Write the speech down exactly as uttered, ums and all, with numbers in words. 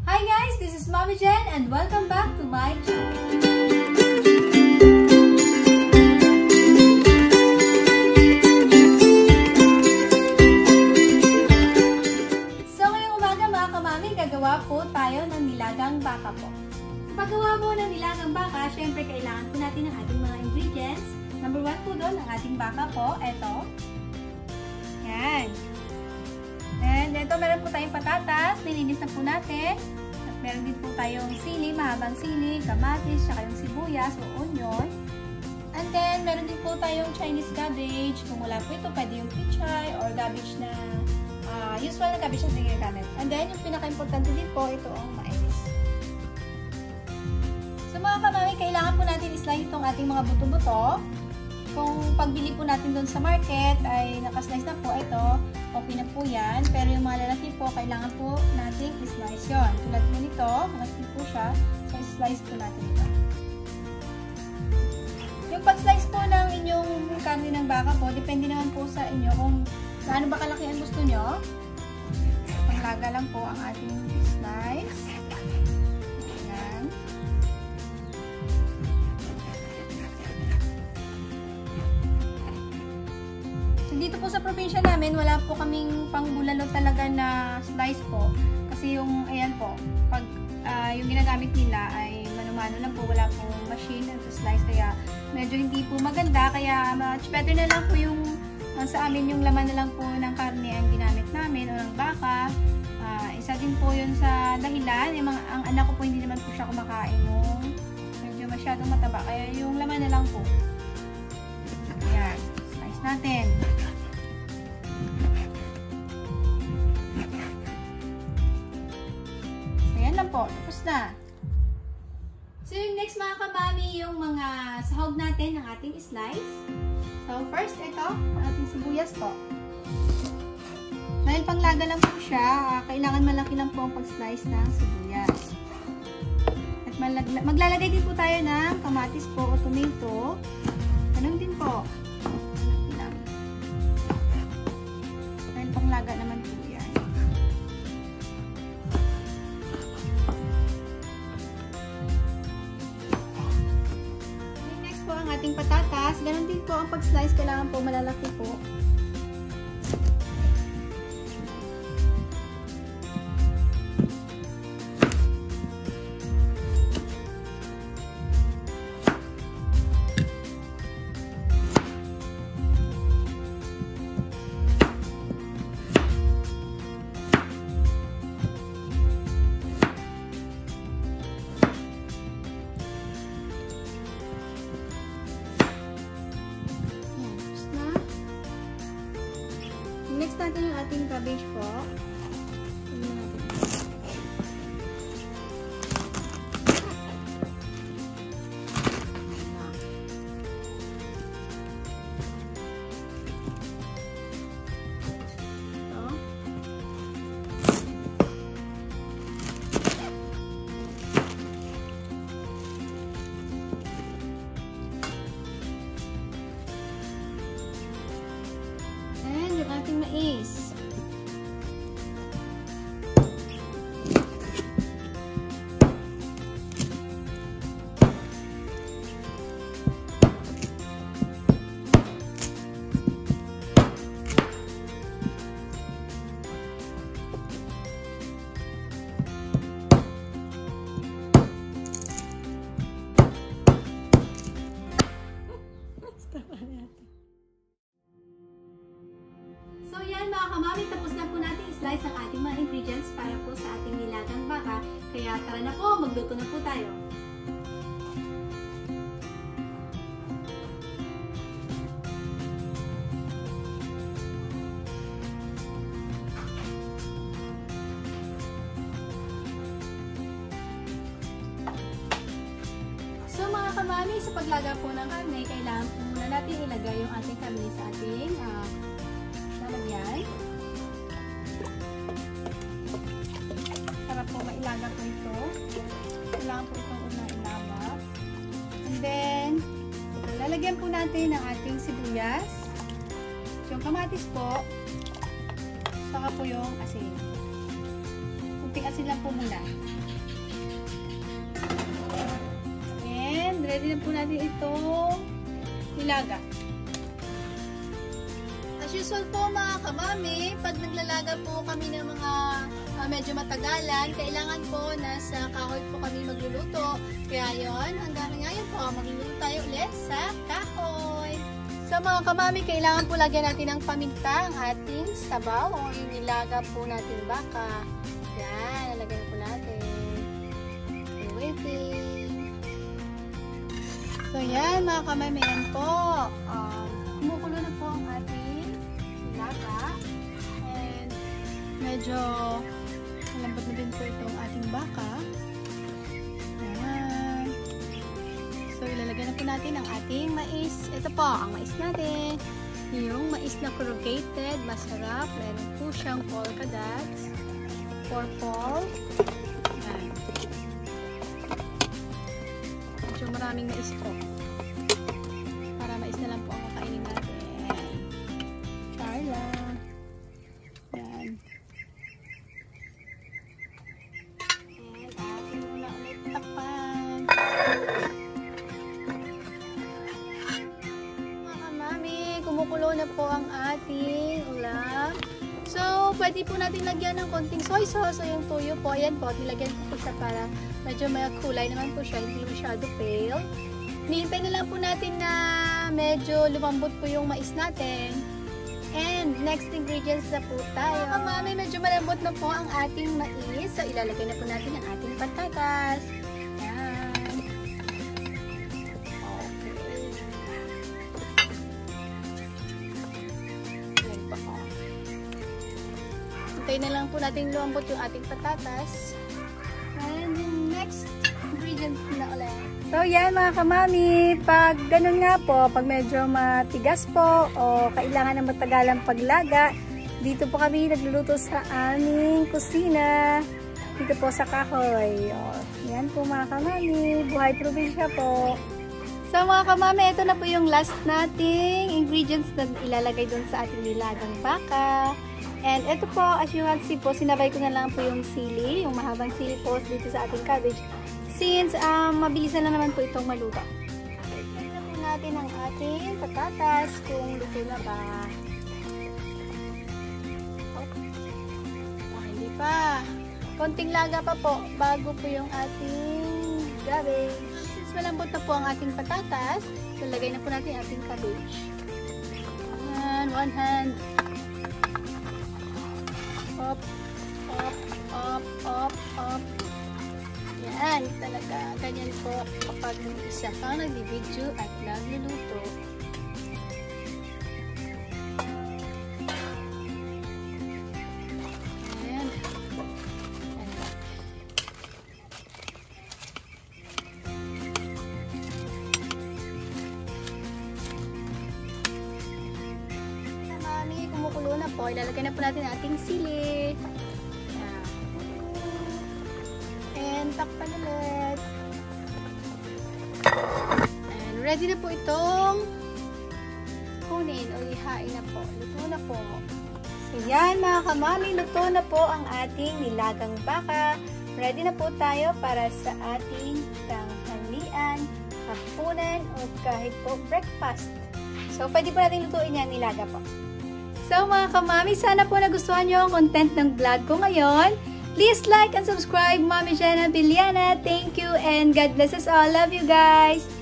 Hi guys, this is Mommy Jen and welcome back to my channel. So ngayong umaga mga kamami, gagawa po tayo ng nilagang baka po. Sa paggawa po ng nilagang baka, syempre kailangan po natin ng ating mga ingredients. Number one po doon, ang ating baka po, eto. Yan. And ito, meron po tayong patatas, nilinis na po natin. At meron din po tayong sili, mahabang sili, kamatis, saka yung sibuyas o onion. And then, meron din po tayong Chinese cabbage. Kung wala po ito, pwede yung pichay or cabbage na uh, usual na cabbage na ginagamit. And then, yung pinaka-importante din po, ito ang mais. So mga kamami, kailangan po natin i-slice itong ating mga buto-buto. Kung pagbili po natin doon sa market ay nakaslice na po, ito, okay na po yan. Pero yung mga lalaki po, kailangan po natin i-slice yun. Tulad po nito, malaki po siya, so i-slice po natin ito. Yung pag-slice po ng inyong karne ng baka po, depende naman po sa inyo kung gaano ba kalaki ang gusto nyo. Panglaga lang po ang ating slice. Ayan. Dito po sa probinsya namin, wala po kaming pangbulalo talaga na slice po. Kasi yung, ayan po, pag uh, yung ginagamit nila ay mano-mano lang po, wala pong machine na slice. Kaya medyo hindi po maganda. Kaya much better na lang po yung uh, sa amin yung laman na lang po ng karne ang ginamit namin o ng baka. Uh, isa din po yun sa dahilan. Yung mga, ang anak ko po hindi naman po siya kumakain nung medyo masyadong mataba. Kaya yung laman na lang po. Ayan, slice natin. Lang po, tapos na. So yung next mga kamami, yung mga sahog natin ng ating slice. So first, ito, ang ating sibuyas po. Dahil panglaga lang po siya, kailangan malaki lang po ang pag-slice ng sibuyas. At maglalagay din po tayo ng kamatis po o tomato. Ganun din po. Dahil panglaga naman po yan. Ating patatas, ganun din po ang pag-slice, kailangan po malalaki po. Next natin yung ating cabbage po. Ating mais. So yan mga kamami, tapos na po natin i-slice ang ating mga ingredients para po sa ating nilagang baka. Kaya tara na po, magluto na po tayo. So mga kamami, sa paglaga po ng karne, kailangan po muna natin ilagay yung ating karne sa ating uh, lalagyan. Para po mailaga po ito. Kailangan po itong unang ilaga. And then, lalagyan po natin ng ating sibuyas. Yung kamatis po. Saka po yung asin. Kunting asin lang po muna. And ready na po natin itong nilaga. As usual po mga kamami, pag naglalaga po kami ng mga uh, medyo matagalan, kailangan po nasa kahoy po kami magluluto. Kaya yun, hanggang ngayon po, magluluto tayo ulit sa kahoy. So mga kamami, kailangan po lagyan natin ng paminta ang ating sabaw o yung nilaga po natin baka. Yan, lalagyan po natin. Waiting. So yan mga kamami, yan po. Um, kumukulo na po ang ating nilaga. And medyo malambot na din po itong ating baka. Yan. So ilalagay na po natin ang ating mais. Ito po, ang mais natin. Yung mais na corrugated, masarap. Meron po siyang polka dots. Purple. Yan. Medyo maraming mais po. Para mais na lang po ang kakainin natin. Char lang. Yan. And atin muna ulit takpan. Mga mami, kumukulo na po ang ating ulam. So, pwede po natin lagyan ng konting soy sauce o yung tuyo po. Ayan po, nilagyan po, po siya para medyo may kulay naman po siya, hindi masyado pale. Nihintay na lang po natin na medyo lumambot po yung mais natin. And next ingredients na po tayo. Mga mami, medyo malambot na po ang ating mais. So, ilalagay na po natin ang ating patatas. Ayan. Okay. Ayan po. Hintayin na lang po natin lumambot yung ating patatas. And next ingredients na ulit. So yan mga kamami, pag ganun nga po, pag medyo matigas po o kailangan ng matagalang paglaga, dito po kami nagluluto sa aming kusina, dito po sa kahoy. O, yan po mga kamami, buhay probinsya po. So mga kamami, ito na po yung last nating ingredients na ilalagay dun sa ating nilagang baka. And ito po, as you can see po, sinabay ko na lang po yung sili, yung mahabang sili po dito sa ating cabbage. Since um, mabilis na naman po itong maluto. Tignan na po natin ang ating patatas kung luto na ba. Oh, oh hindi pa. Konting laga pa po bago po yung ating cabbage. Since malambot na po ang ating patatas, lalagay na po natin ang ating cabbage. Ayan, one hand. Up, up, up, up, up. Yan, talaga. Ganyan po kapag isa kang nagbibidyo at nagluluto. Ayan. Ayan. Mami, kumukulo na po. Ilalagay na po natin ang ating sili. Takpan ulit. And ready na po itong kunin o ihain na po. Luto na po. So yan mga kamami, luto na po ang ating nilagang baka. Ready na po tayo para sa ating tanghalian, hapunan o kahit po breakfast. So pwede po natin lutuin yan, nilaga po. So mga kamami, sana po nagustuhan nyo ang content ng vlog ko ngayon. Please like and subscribe, Mami Jenna Biliana. Thank you and God bless us all. Love you guys.